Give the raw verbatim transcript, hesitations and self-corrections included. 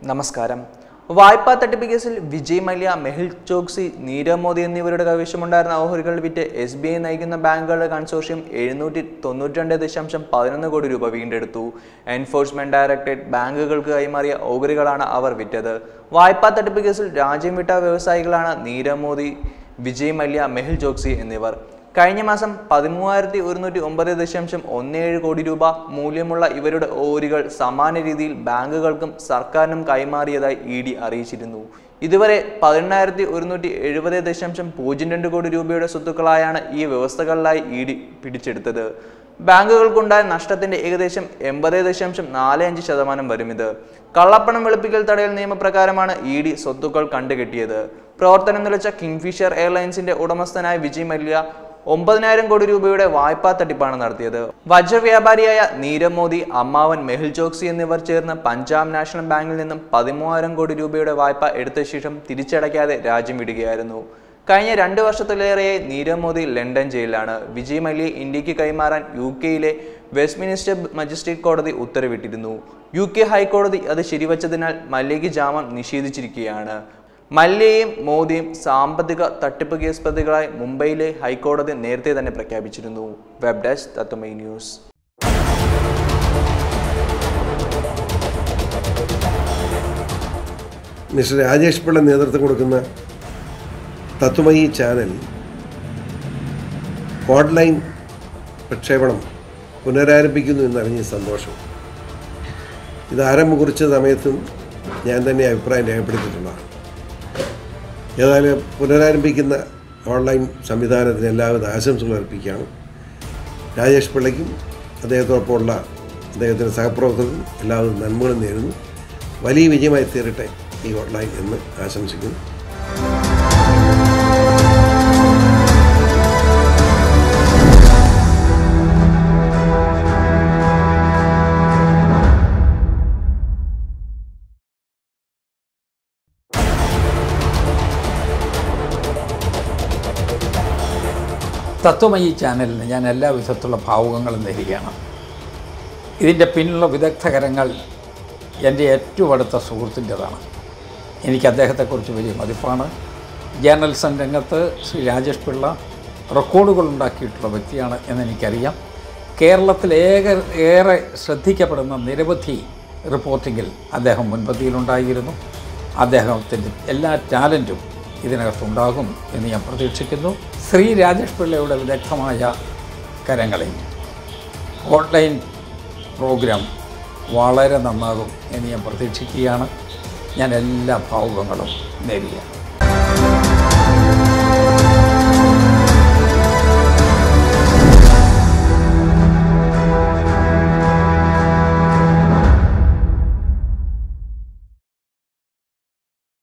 നമസ്കാരം. വായ്പാ തട്ടിപ്പ് കേസിൽ വിജയ് മല്യ, മെഹുൽ ചോക്സി, നീരവ് മോദി എന്നിവരുടെ കൈവശമുണ്ടായിരുന്ന ഓഹരികൾ വിറ്റ് എസ് ബി ഐ നയിക്കുന്ന ബാങ്കുകളുടെ കൺസോർഷ്യം എഴുന്നൂറ്റി തൊണ്ണൂറ്റി രണ്ട് ദശാംശം പതിനൊന്ന് കോടി രൂപ വീണ്ടെടുത്തു. എൻഫോഴ്സ്മെന്റ് ഡയറക്ടറേറ്റ് ബാങ്കുകൾക്ക് കൈമാറിയ ഓഹരികളാണ് അവർ വിറ്റത്. വായ്പാ തട്ടിപ്പ് കേസിൽ രാജ്യം വിട്ട വ്യവസായികളാണ് നീരവ് മോദി, വിജയ് മല്യ, മെഹുൽ ചോക്സി എന്നിവർ. കഴിഞ്ഞ മാസം പതിമൂവായിരത്തി ഒരുന്നൂറ്റി ഒമ്പത് ദശാംശം ഒന്ന് ഏഴ് കോടി രൂപ മൂല്യമുള്ള ഇവരുടെ ഓഹരികൾ സമാന രീതിയിൽ ബാങ്കുകൾക്കും സർക്കാരിനും കൈമാറിയതായി ഇ ഡി അറിയിച്ചിരുന്നു. ഇതുവരെ പതിനെണ്ണായിരത്തി ഒരുന്നൂറ്റി എഴുപത് ദശാംശം പൂജ്യം രണ്ട് കോടി രൂപയുടെ സ്വത്തുക്കളായാണ് ഈ വ്യവസ്ഥകളിലായി ഇ ഡി പിടിച്ചെടുത്തത്. ബാങ്കുകൾക്കുണ്ടായ നഷ്ടത്തിന്റെ ഏകദേശം എൺപത് ദശാംശം നാല് അഞ്ച് ശതമാനം വരും ഇത്. കള്ളപ്പണം വെളുപ്പിക്കൽ തടയൽ നിയമപ്രകാരമാണ് ഇ ഡി സ്വത്തുക്കൾ കണ്ടുകെട്ടിയത്. പ്രവർത്തനം നിലച്ച കിങ്ഫിഷർ എയർലൈൻസിന്റെ ഉടമസ്ഥനായ വിജയ് മല്യ ഒമ്പതിനായിരം കോടി രൂപയുടെ വായ്പാ തട്ടിപ്പാണ് നടത്തിയത്. വജ്രവ്യാപാരിയായ നീരവ് മോദി, അമ്മാവൻ മെഹുൽ ചോക്സി എന്നിവർ ചേർന്ന് പഞ്ചാബ് നാഷണൽ ബാങ്കിൽ നിന്നും പതിമൂവായിരം കോടി രൂപയുടെ വായ്പ എടുത്ത ശേഷം തിരിച്ചടയ്ക്കാതെ രാജ്യം വിടുകയായിരുന്നു. കഴിഞ്ഞ രണ്ട് വർഷത്തിലേറെയായി നീരവ് മോദി ലണ്ടൻ ജയിലിലാണ്. വിജയ് മല്യയെ ഇന്ത്യക്ക് കൈമാറാൻ യു കെയിലെ വെസ്റ്റ്മിനിസ്റ്റർ മജിസ്ട്രേറ്റ് കോടതി ഉത്തരവിട്ടിരുന്നു. യു കെ ഹൈക്കോടതി അത് ശരിവച്ചതിനാൽ മല്യയ്ക്ക് ജാമ്യം നിഷേധിച്ചിരിക്കുകയാണ്. മല്യയും മോദിയും സാമ്പത്തിക തട്ടിപ്പ് കേസ് പ്രതികളായി മുംബൈയിലെ ഹൈക്കോടതി നേരത്തെ തന്നെ പ്രഖ്യാപിച്ചിരുന്നു. Web desk Tatvamayi news. Mister Rajesh Pillai നേതൃത്വം കൊടുക്കുന്ന തത്വമയി ചാനൽ ഓൺലൈൻ പ്രക്ഷേപണം പുനരാരംഭിക്കുന്നു എന്നറിഞ്ഞ സന്തോഷം. ഇത് ആരംഭം കുറിച്ച സമയത്തും ഞാൻ തന്നെ അഭിപ്രായം രേഖപ്പെടുത്തിയിട്ടുള്ളതാണ്. ഏതായാലും പുനരാരംഭിക്കുന്ന ഓൺലൈൻ സംവിധാനത്തിന് എല്ലാവിധ ആശംസകൾ അർപ്പിക്കുകയാണ്. രാജേഷ് പിള്ളയ്ക്കും അദ്ദേഹത്തോടൊപ്പമുള്ള അദ്ദേഹത്തിൻ്റെ സഹപ്രവർത്തകർക്കും എല്ലാവിധ നന്മകളും നേരുന്നു. വലിയ വിജയമായി തീരട്ടെ ഈ ഓൺലൈൻ എന്ന് ആശംസിക്കുന്നു. തത്വമയി ചാനലിന് ഞാൻ എല്ലാ വിധത്തിലുള്ള ഭാവുകങ്ങളും നേരുകയാണ്. ഇതിൻ്റെ പിന്നിലുള്ള വിദഗ്ധകരങ്ങൾ എൻ്റെ ഏറ്റവും അടുത്ത സുഹൃത്തിൻ്റെതാണ്. എനിക്ക് അദ്ദേഹത്തെക്കുറിച്ച് വലിയ മതിപ്പാണ്. ജേർണലിസം രംഗത്ത് ശ്രീ രാജേഷ് പിള്ള റെക്കോർഡുകൾ ഉണ്ടാക്കിയിട്ടുള്ള വ്യക്തിയാണ് എന്നെനിക്കറിയാം. കേരളത്തിലേറെ ഏറെ ശ്രദ്ധിക്കപ്പെടുന്ന നിരവധി റിപ്പോർട്ടിങ്ങിൽ അദ്ദേഹം മുൻപന്തിയിലുണ്ടായിരുന്നു. അദ്ദേഹത്തിൻ്റെ എല്ലാ ടാലൻറ്റും ഇതിനകത്തുണ്ടാകും എന്ന് ഞാൻ പ്രതീക്ഷിക്കുന്നു. ശ്രീ രാജേഷ് പിള്ളയുടെ വിദഗ്ധമായ കരങ്ങളിൽ ഓൺലൈൻ പ്രോഗ്രാം വളരെ നന്നാകും എന്ന് ഞാൻ പ്രതീക്ഷിക്കുകയാണ്. ഞാൻ എല്ലാ ഭാവുകങ്ങളും നേരുകയാണ്.